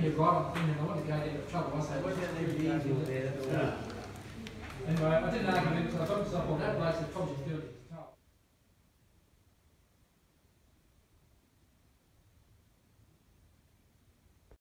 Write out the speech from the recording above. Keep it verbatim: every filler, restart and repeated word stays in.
you're right on the thing, and I want to go down the trouble. I say, What what's about that? them diesel there? Anyway, I didn't argue with him, so I got myself on that place, it's probably thirty.